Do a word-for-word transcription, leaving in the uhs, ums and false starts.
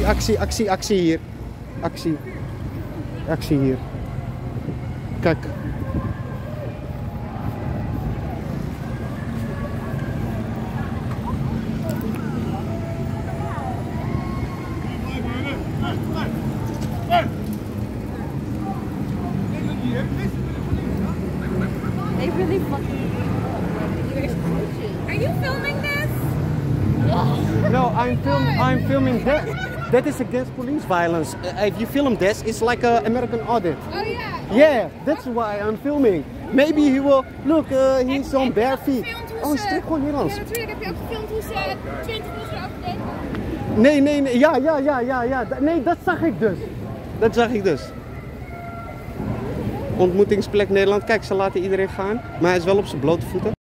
actie, actie, actie hier. Actie. Actie hier. Kijk. They really fucking. Are you filming this? No, I'm film. I'm filming that. That is against police violence. Uh, if you film this, it's like an American audit. Oh yeah. Yeah, that's why I'm filming. Maybe he will look. Uh, he's on bare feet. Oh, spreek gewoon Nederlands. Ja, natuurlijk heb je ook gefilmd hoe ze twintig uur afdeed. Nee, nee, nee. Ja, ja, ja, ja, ja. Nee, dat zag ik dus. Dat zag ik dus. Ontmoetingsplek Nederland. Kijk, ze laten iedereen gaan. Maar hij is wel op zijn blote voeten.